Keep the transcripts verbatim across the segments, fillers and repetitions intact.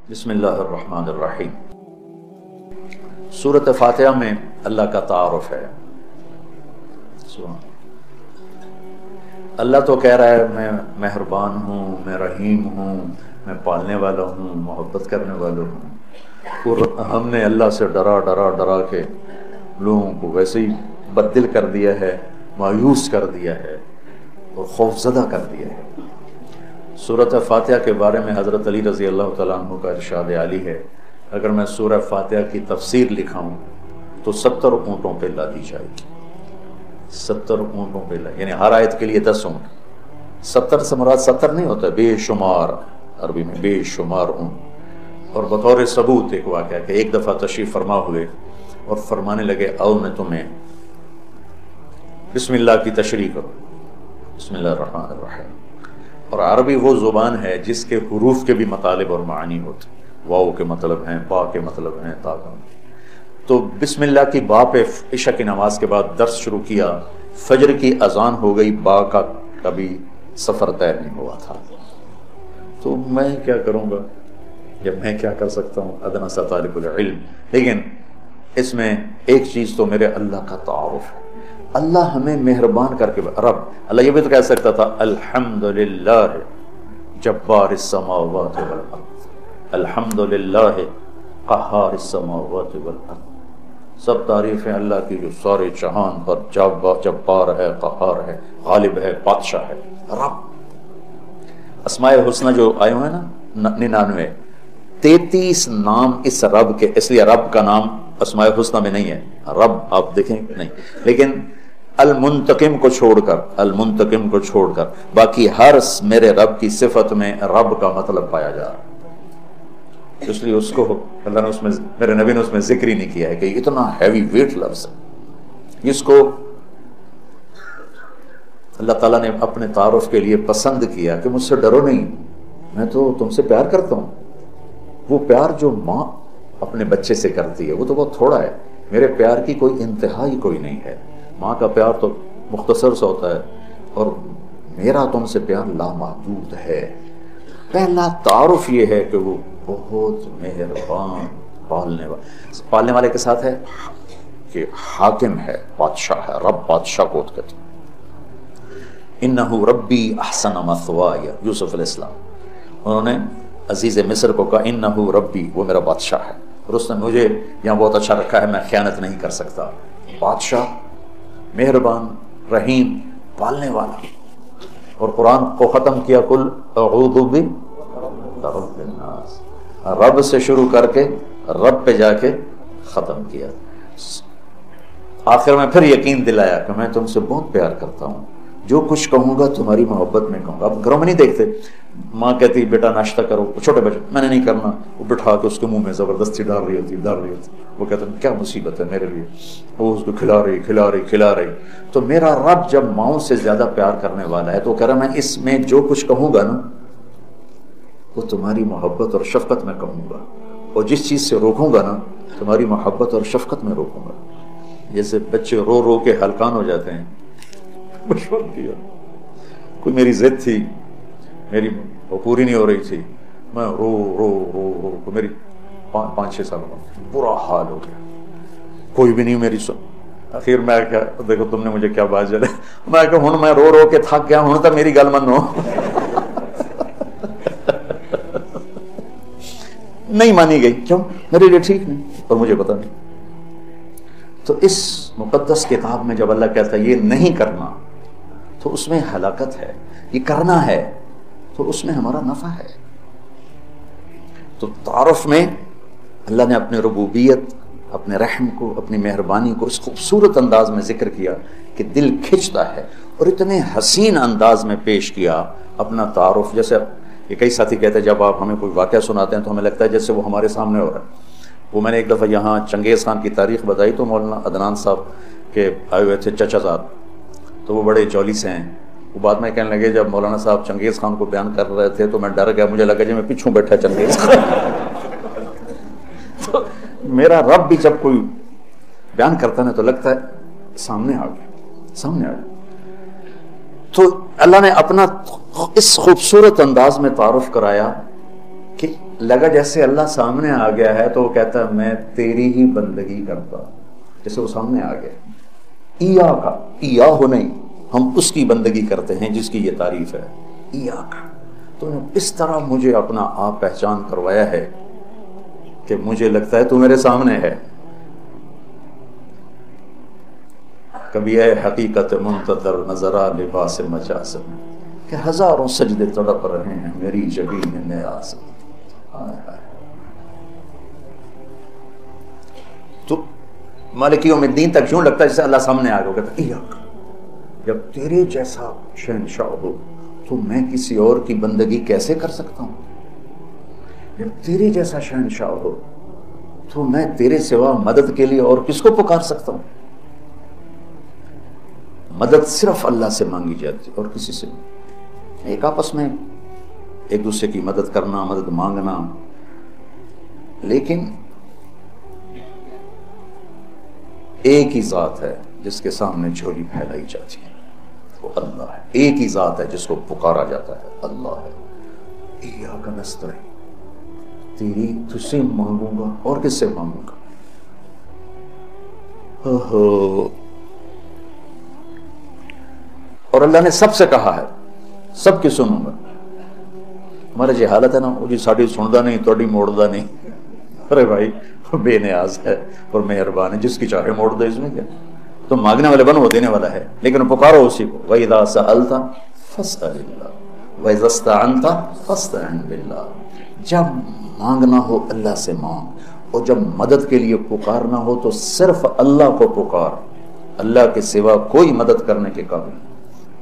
بسم اللہ الرحمن الرحیم۔ سورۃ فاتحہ میں اللہ کا تعارف ہے۔ اللہ تو کہہ رہا ہے میں مہربان ہوں، میں رحیم ہوں، میں پالنے والا ہوں، محبت کرنے والا ہوں، اور ہم نے اللہ سے ڈرا ڈرا ڈرا کے لوگوں کو ویسے ہی بددل کر دیا ہے، مایوس کر دیا ہے اور خوف زدہ کر دیا ہے۔ سورۃ فاتحہ کے بارے میں حضرت علی رضی اللہ تعالیٰ عنہ کا ارشاد عالی ہے، اگر میں سورہ فاتحہ کی تفسیر لکھاؤں تو ستر اونٹوں پہ لادی جائے گی، ستر اونٹوں پہ لادی، یعنی ہر آیت کے لیے دس اونٹ۔ ستر سے مراد ستر نہیں ہوتا، بے شمار، عربی میں بے شمار اونٹ۔ اور بطور ثبوت ایک واقعہ کہ ایک دفعہ تشریف فرما ہوئے اور فرمانے لگے آؤ میں تمہیں بسم اللہ کی تشریح کرو، بسم اللہ الرحمن الرحیم۔ اور عربی وہ زبان ہے جس کے حروف کے بھی مطالب اور معنی ہوتے ہیں، واو کے مطلب ہیں، با کے مطلب ہیں، تا کا۔ تو بسم اللہ کی با پہ عشاء کی نماز کے بعد درس شروع کیا، فجر کی اذان ہو گئی، با کا کبھی سفر طے نہیں ہوا تھا۔ تو میں کیا کروں گا، جب میں کیا کر سکتا ہوں، ادنیٰ سا طالب العلم۔ لیکن اس میں ایک چیز تو میرے اللہ کا تعارف ہے۔ اللہ ہمیں مہربان کر کے رب، اللہ یہ بھی تو کہہ سکتا تھا الحمدللہ جبار السماوات والارض، الحمدللہ قہار السماوات والارض، سب تعریفیں اللہ کی جو سارے جہان پر جبار ہے، قہار ہے، غالب ہے، بادشاہ ہے، رب۔ اسماء الحسنہ جو آئے ہوئے ہیں نا ننانوے، تینتیس نام اس رب کے، اس لیے رب کا نام اسماء الحسنہ میں نہیں ہے، رب آپ دیکھیں نہیں، لیکن المنتقم کو چھوڑ کر، المنتقم کو چھوڑ کر باقی ہر میرے رب کی صفت میں رب کا مطلب پایا جا رہا، اس لیے اس کو اللہ نے اس میں، میرے نبی نے اس میں ذکر ہی نہیں کیا ہے کہ اتنا ہیوی ویٹ لفظ ہے۔ اس کو اللہ تعالیٰ نے اپنے تعارف کے لیے پسند کیا کہ مجھ سے ڈرو نہیں، میں تو تم سے پیار کرتا ہوں۔ وہ پیار جو ماں اپنے بچے سے کرتی ہے وہ تو بہت تھوڑا ہے، میرے پیار کی کوئی انتہائی کوئی نہیں ہے۔ ماں کا پیار تو مختصر سا ہوتا ہے، اور میرا تم سے پیار لامحدود ہے۔ پہلا تعارف یہ ہے کہ وہ بہت مہربان، پالنے والا، پالنے والے کے ساتھ ہے کہ حاکم ہے، بادشاہ ہے، رب بادشاہ کو کہتے ہیں۔ انہو ربی احسن مثوائی، یوسف علیہ السلام، انہوں نے عزیز مصر کو کہا انہو ربی، وہ میرا بادشاہ ہے، اور اس نے مجھے یہاں بہت اچھا رکھا ہے، میں خیانت نہیں کر سکتا۔ بادشاہ، مہربان، رحیم، پالنے والا۔ اور قرآن کو ختم کیا کل اعوذ برب الناس، رب سے شروع کر کے رب پہ جا کے ختم کیا۔ آخر میں پھر یقین دلایا کہ میں تم سے بہت پیار کرتا ہوں، جو کچھ کہوں گا تمہاری محبت میں کہوں گا۔ اب گھروں میں نہیں دیکھتے، ماں کہتی بیٹا ناشتہ کرو، چھوٹے بچے میں نے نہیں کرنا، وہ بٹھا کے اس کے منہ میں زبردستی ڈال رہی ہوتی ڈال رہی ہوتی وہ کہتے ہیں کیا مصیبت ہے میرے لیے، وہ اس کو کھلا رہی کھلا رہی کھلا رہی۔ تو میرا رب جب ماؤں سے زیادہ پیار کرنے والا ہے تو کہہ رہا میں اس میں جو کچھ کہوں گا نا وہ تمہاری محبت اور شفقت میں کہوں گا، اور جس چیز سے روکوں گا نا تمہاری محبت اور شفقت میں روکوں گا۔ جیسے بچے رو رو کے ہلکان ہو جاتے ہیں، مشورہ کیا، کوئی میری ضد تھی، میری وہ پوری نہیں ہو رہی تھی، میں رو رو رو رو کو میری پانچ چھ سال کا برا حال ہو گیا، کوئی بھی نہیں میری سن۔ آخر میں کیا، دیکھو تم نے مجھے کیا بات جلے، میں کہ ہن میں رو رو کے تھک گیا، ہن تو میری گل منو۔ نہیں مانی گئی، کیوں؟ میرے لیے ٹھیک نہیں اور مجھے پتا نہیں۔ تو اس مقدس کتاب میں جب اللہ کہتا ہے یہ نہیں کرنا تو اس میں ہلاکت ہے، یہ کرنا ہے تو اس میں ہمارا نفع ہے۔ تو تعارف میں اللہ نے اپنے ربوبیت، اپنے رحم کو، اپنی مہربانی کو اس خوبصورت انداز میں ذکر کیا کہ دل کھنچتا ہے، اور اتنے حسین انداز میں پیش کیا اپنا تعارف۔ جیسے یہ کئی ساتھی کہتے ہیں جب آپ ہمیں کوئی واقعہ سناتے ہیں تو ہمیں لگتا ہے جیسے وہ ہمارے سامنے ہو رہا ہے۔ وہ میں نے ایک دفعہ یہاں چنگیز خان کی تاریخ بتائی تو مولانا عدنان صاحب کے آئے ہوئے تھے چچا زاد، تو وہ بڑے جولی سے ہیں۔ وہ بعد میں کہنے لگے جب مولانا صاحب چنگیز خان کو بیان کر رہے تھے تو میں ڈر گیا، مجھے لگا جی میں پیچھوں بیٹھا چنگیز خان۔ تو میرا رب بھی جب کوئی بیان کرتا ہے تو لگتا ہے سامنے آ گیا، سامنے آ گیا۔ تو اللہ نے اپنا اس خوبصورت انداز میں تعارف کرایا کہ لگا جیسے اللہ سامنے آ گیا ہے تو وہ کہتا ہے میں تیری ہی بندگی کرتا، جیسے وہ سامنے آ گیا، ایا کا ایا ہو نہیں، ہم اس کی بندگی کرتے ہیں جس کی یہ تعریف ہے، ایا کا، تو نے اس طرح مجھے اپنا آپ پہچان کروایا ہے کہ مجھے لگتا ہے تو میرے سامنے ہے۔ کبھی اے حقیقت منتظر نظرا لباس مجاسم، کہ ہزاروں سجدے تڑپ رہے ہیں میری جبین نیاز۔ تو مالک یوم الدین تک یوں لگتا ہے جیسے اللہ سامنے آ گیا، کہتا ہے جب تیرے جیسا شہنشاہ ہو تو میں کسی اور کی بندگی کیسے کر سکتا ہوں؟ جب تیرے جیسا شہنشاہ ہو تو میں تیرے سوا مدد کے لیے اور کس کو پکار سکتا ہوں؟ مدد صرف اللہ سے مانگی جاتی اور کسی سے نہیں۔ ایک آپس میں ایک دوسرے کی مدد کرنا، مدد مانگنا، لیکن ایک ہی ذات ہے جس کے سامنے جھولی پھیلائی جاتی ہے، وہ اللہ ہے۔ ایک ہی ذات ہے جس کو پکارا جاتا ہے، اللہ ہے۔ ایاک نستعین، تیری تجھ سے مانگوں گا اور کس سے مانگوں گا؟ اور اللہ نے سب سے کہا ہے سب کی سنوں گا۔ ہمارا یہ حالت ہے نا، وہ جی ساڑی سندا نہیں توڑی موڑدا نہیں۔ ارے بھائی بے نیاز ہے اور مہربان ہے، جس کی چاہے موڑ دے، اس میں کیا؟ تو مانگنے والے بن وہ دینے والا ہے، لیکن پکارو اسی کو۔ وَإِذَا سَأَلْتَ فَاسْأَلِ اللَّهَ وَإِذَا اسْتَعَنْتَ فَاسْتَعِنْ بِاللَّهِ۔ جب مانگنا ہو اللہ سے مانگ، اور جب مدد کے لیے پکارنا ہو تو صرف اللہ کو پکار، اللہ کے سوا کوئی مدد کرنے کے قابل نہیں۔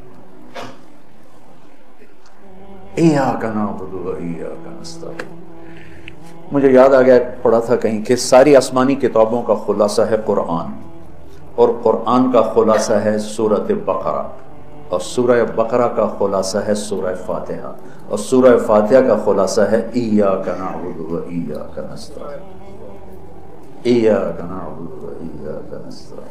ایاک نعبد وایاک نستعین۔ مجھے یاد آ گیا، پڑھا تھا کہیں کہ ساری آسمانی کتابوں کا خلاصہ ہے قرآن، اور قرآن کا خلاصہ ہے سورۃ بقرہ، اور سورہ بقرہ کا خلاصہ ہے سورہ فاتحہ، اور سورہ فاتحہ کا خلاصہ ہے ایاک نعبد وایاک نستعین، ایاک نعبد وایاک نستعین۔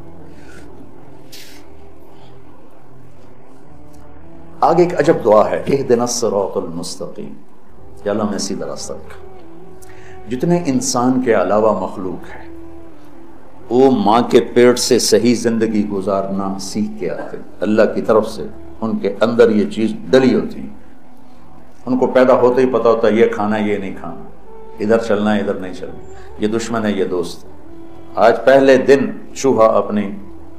آگے ایک عجب دعا ہے، اہدنا الصراط المستقیم، یا اللہ میں سیدھا راستہ دکھا۔ جتنے انسان کے علاوہ مخلوق ہے وہ ماں کے پیٹ سے صحیح زندگی گزارنا سیکھ کے آتے، اللہ کی طرف سے ان کے اندر یہ چیز ڈلی ہوتی، ان کو پیدا ہوتے ہی پتا ہوتا ہے یہ کھانا یہ نہیں کھانا، ادھر چلنا ہے ادھر نہیں چلنا، یہ دشمن ہے یہ دوست ہے۔ آج پہلے دن چوہا اپنی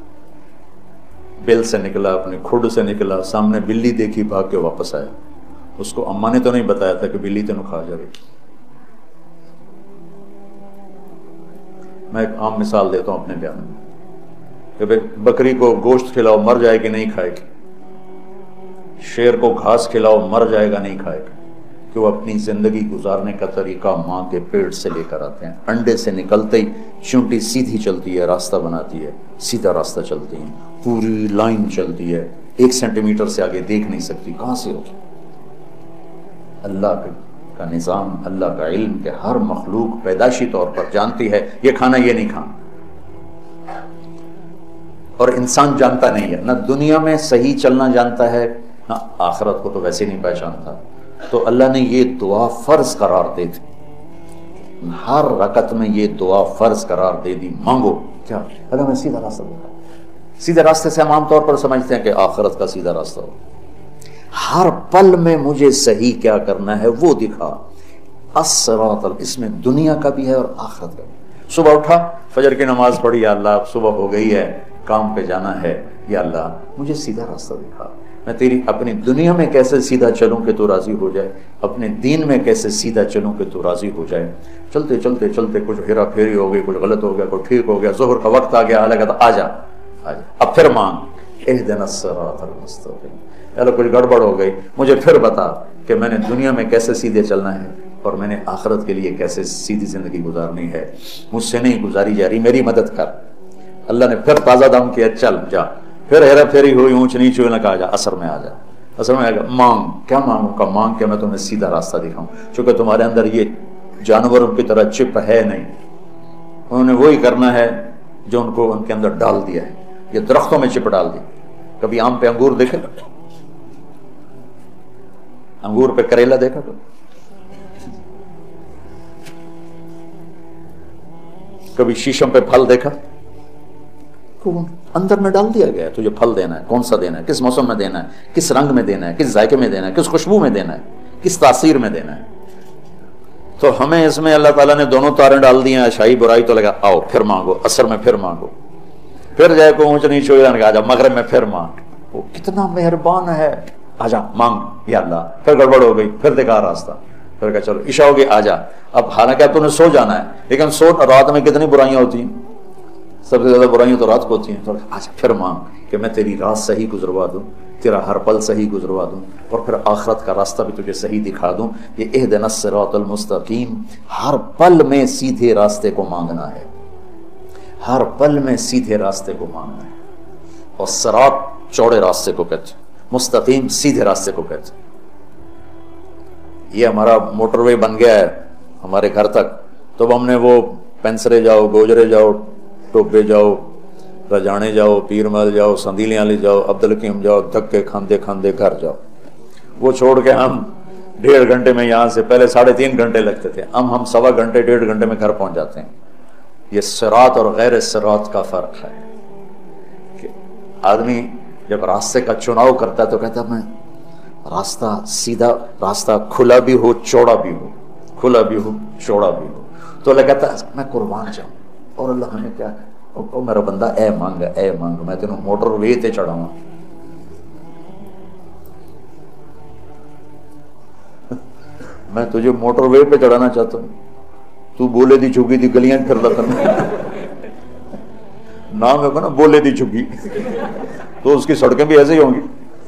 بل سے نکلا، اپنے کھڈ سے نکلا، سامنے بلی دیکھی بھاگ کے واپس آیا، اس کو اماں نے تو نہیں بتایا تھا کہ بلی تینوں کھا جائے گی۔ میں ایک عام مثال دیتا ہوں اپنے بیان میں کہ بکری کو گوشت کھلاؤ مر جائے گی نہیں کھائے گی، شیر کو گھاس کھلاؤ مر جائے گا نہیں کھائے گا، کہ وہ اپنی زندگی گزارنے کا طریقہ ماں کے پیٹ سے لے کر آتے ہیں۔ انڈے سے نکلتے ہی چونٹی سیدھی چلتی ہے، راستہ بناتی ہے، سیدھا راستہ چلتی ہے، پوری لائن چلتی ہے، ایک سینٹی میٹر سے آگے دیکھ نہیں سکتی، کہاں سے ہوگی؟ اللہ کا نظام، اللہ کا علم کہ ہر مخلوق پیدائشی طور پر جانتی ہے یہ کھانا یہ نہیں کھانا، اور انسان جانتا نہیں ہے، نہ دنیا میں صحیح چلنا جانتا ہے نہ آخرت کو تو ویسے نہیں پہچانتا۔ تو اللہ نے یہ دعا فرض قرار دے دی، ہر رکعت میں یہ دعا فرض قرار دے دی، مانگو کیا؟ اللہ میں سیدھا راستہ دکھا۔ سیدھے راستے سے ہم عام طور پر سمجھتے ہیں کہ آخرت کا سیدھا راستہ ہو، ہر پل میں مجھے صحیح کیا کرنا ہے وہ دکھا۔ الصراط، اس میں دنیا کا بھی ہے اور آخرت کا بھی۔ صبح اٹھا، فجر کی نماز پڑھی، یا اللہ صبح ہو گئی ہے، کام پہ جانا ہے، یا اللہ مجھے سیدھا راستہ دکھا، میں تیری اپنی دنیا میں کیسے سیدھا چلوں کہ تو راضی ہو جائے، اپنے دین میں کیسے سیدھا چلوں کہ تو راضی ہو جائے۔ چلتے چلتے چلتے کچھ ہیرا پھیری ہو گئی، کچھ غلط ہو گیا، کچھ ٹھیک ہو گیا، ظہر کا وقت آ گیا، اللہ کہتا آ جا آ جا، اب پھر مانگ، اہدنا الصراط المستقیم، اللہ کچھ گڑبڑ ہو گئی، مجھے پھر بتا کہ میں نے دنیا میں کیسے سیدھے چلنا ہے اور میں نے آخرت کے لیے کیسے سیدھی زندگی گزارنی ہے، مجھ سے نہیں گزاری جا رہی، میری مدد کر۔ اللہ نے پھر تازہ دم کیا، چل جا، پھر ہیرا پھیری ہوئی، اونچ نیچ ہوئی، نہ کہا جا اثر میں آ جا، اثر میں آ گیا، مانگ، کیا مانگوں کا؟ مانگ کہ میں تمہیں سیدھا راستہ دکھاؤں، چونکہ تمہارے اندر یہ جانوروں کی طرح چپ ہے نہیں، انہوں نے وہی کرنا ہے جو ان کو ان کے اندر ڈال دیا ہے، یہ درختوں میں چپ ڈال دی۔ کبھی آم پہ انگور دیکھے، انگور پہ کریلا دیکھا تو कभी शीशम पे फल देखा? तो अंदर में डाल दिया गया है, तुझे फल देना है, कौन सा देना है, किस मौसम में देना है, किस रंग में देना है, किस जायके में देना है, किस खुशबू में देना है, किस तासीर में देना है। तो हमें इसमें अल्लाह ताला ने दोनों तारे डाल दिए हैं, अच्छाई बुराई, तो लगा आओ फिर मांगो, असर में फिर मांगो, फिर जाए को ऊंच नीच हो जाने, आजा मगरिब में फिर मांग। वो कितना मेहरबान है, आजा मांग या अल्लाह। फिर गड़बड़ हो गई, फिर देखा रास्ता, फिर कहा चलो इशा हो गई आजा। अब हालांकि अब तूने सो जाना है, लेकिन सो रात में कितनी बुराइयां होती हैं, सबसे ज्यादा बुराइयां तो रात को होती हैं। तो आजा फिर मांग कि मैं तेरी रात सही गुजरवा दूं, तेरा हर पल सही गुजरवा दूं, और फिर आखिरत का रास्ता भी तुझे सही दिखा दूं। ये इहदिनस सिरातल मुस्तकीम, हर पल में सीधे रास्ते को मांगना है, हर पल में सीधे रास्ते को मांगना है। और सिरात चौड़े रास्ते को कहते, मुस्तकीम सीधे रास्ते को कहते। ये हमारा मोटरवे बन गया है हमारे घर तक, तो अब हमने वो पेंसरे जाओ, गोजरे जाओ, टोबे जाओ, रजाने जाओ, पीरमल जाओ, संदीलियां ले जाओ, अब्दुल हकीम जाओ, धक्के खांदे खांदे घर जाओ। वो छोड़ के हम डेढ़ घंटे में, यहाँ से पहले साढ़े तीन घंटे लगते थे, अब हम सवा घंटे डेढ़ घंटे में घर पहुंच जाते हैं। ये सिरात और गैर सिरात का फर्क है कि आदमी जब रास्ते का चुनाव करता है तो कहता है मैं रास्ता सीधा, रास्ता खुला भी हो चौड़ा भी हो, खुला भी हो चौड़ा भी हो, तो लगता है मैं कुर्बान जाऊं। और अल्लाह हमें क्या है, ओ मेरा बंदा ए मांग ए मांग, मैं तेन मोटर वे ते चढ़ावा। मैं तुझे मोटर वे पे चढ़ाना चाहता हूं, तू बोले दी झुकी दी गलियां फिर करना नाम है ना, बोले दी झुकी, तो उसकी सड़कें भी ऐसे ही होंगी।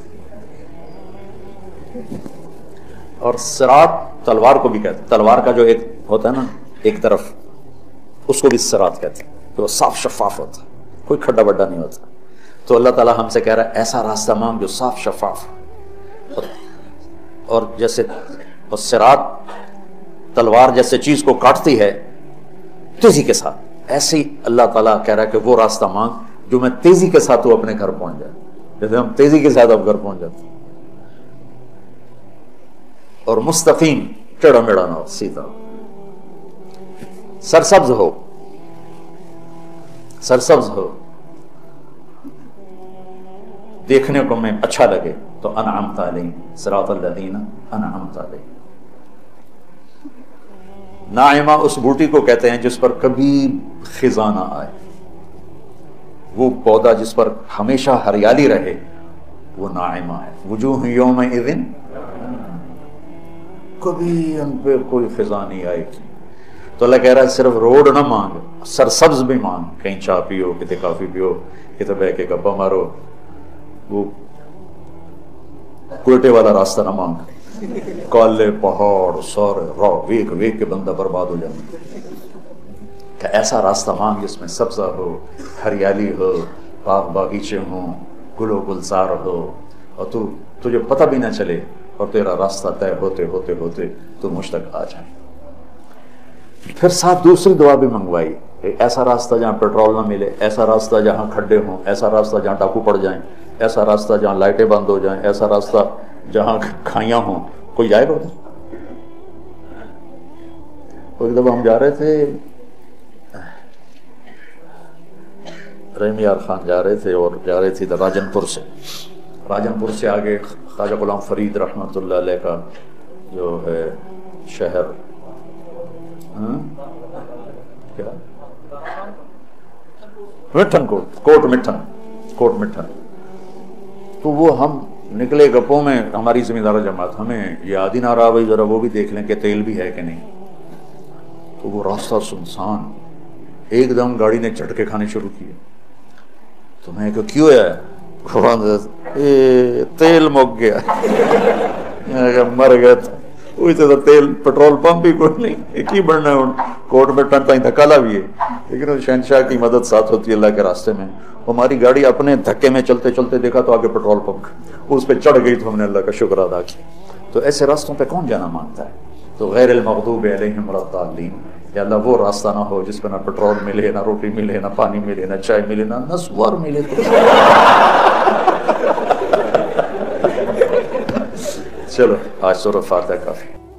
और सिरात तलवार को भी कहते, तलवार का जो एक होता है ना एक तरफ, उसको भी सिरात कहते हैं, तो साफ शफाफ होता है, कोई खड्डा बड्डा नहीं होता। तो अल्लाह ताला हमसे कह रहा है ऐसा रास्ता मांग जो साफ शफाफ। और, और जैसे और सिरात तलवार जैसे चीज को काटती है तेजी के साथ, ऐसे ही अल्लाह ताला कह रहा है कि वो रास्ता मांग जो मैं तेजी के साथ वो अपने घर पहुंच जाए, जैसे हम तेजी के साथ अब घर पहुंच जाते। और मुस्तकीम, टेढ़ा मेढ़ा ना हो, सीधा, सरसब्ज हो, सरसब्ज हो, देखने को में अच्छा लगे, तो अनअमता अलैहिम सिरातल लज़ीना अनअमता अलैहिम। नाइमा उस बूटी को कहते हैं जिस पर कभी खिज़ा ना आए, वो पौधा जिस पर हमेशा हरियाली रहे, वो नाइमा है। वुजूह यौमइज़िन, कभी उन पे कोई खिज़ा नहीं आएगी। तो अल्लाह कह रहा है सिर्फ रोड ना मांग, सरसब्ज भी मांग, कहीं चाय पियो, कितने काफी पियो, कितने बह के गप्पा मारो। वो कोयटे वाला रास्ता ना मांग, काले पहाड़ सारे रा वेक वेक के बंदा बर्बाद हो जाए। ऐसा रास्ता मांग जिसमें सब्जा हो, हरियाली हो, बाग बागीचे हो, गुलो गुलजार हो, और तू तुझे पता भी ना चले, और तेरा रास्ता तय होते होते होते तू मुझ तक आ जाए। फिर साथ दूसरी दुआ भी मंगवाई, ऐसा रास्ता जहाँ पेट्रोल ना मिले, ऐसा रास्ता जहाँ खड्डे हों, ऐसा रास्ता जहाँ डाकू पड़ जाएं, ऐसा रास्ता जहाँ लाइटें बंद हो जाएं, ऐसा रास्ता जहाँ खाइयां हों। कोई जाएगा उधर? एक दफा हम जा रहे थे, रहीम यार खान जा रहे थे, और जा रहे थे राजनपुर से, राजनपुर से आगे ख्वाजा गुलाम फरीद रहमतुल्लाह अलैह का जो है शहर, हाँ? क्या मिठन कोट, कोट मिठन, कोट मिठन। तो वो हम निकले गप्पों में, हमारी जिम्मेदार जमात, हमें याद ही ना रहा भाई जरा वो भी देख लें कि तेल भी है कि नहीं। तो वो रास्ता सुनसान, एकदम गाड़ी ने झटके खाने शुरू किए। तो मैं कहा क्यों है? ए, तेल मुक गया मर गया था। तो तेल पेट्रोल पंप भी कोई नहीं, एक ही बनना है। कोट में टन ताई धक्का ला भी है, लेकिन शहनशाह की मदद साथ होती है अल्लाह के रास्ते में। हमारी गाड़ी अपने धक्के में चलते चलते देखा तो आगे पेट्रोल पंप, उस पर चढ़ गई, तो हमने अल्लाह का शुक्र अदा किया। तो ऐसे रास्तों पे कौन जाना मांगता है? तो गैरिल मग़दूबि अलैहिम वलद्दाल्लीन, या अल्लाह वो रास्ता ना हो जिस पर ना पेट्रोल मिले, ना रोटी मिले, ना पानी मिले, ना चाय मिले, ना नस्वार मिले। चलो आज सूरह फातिहा काफी।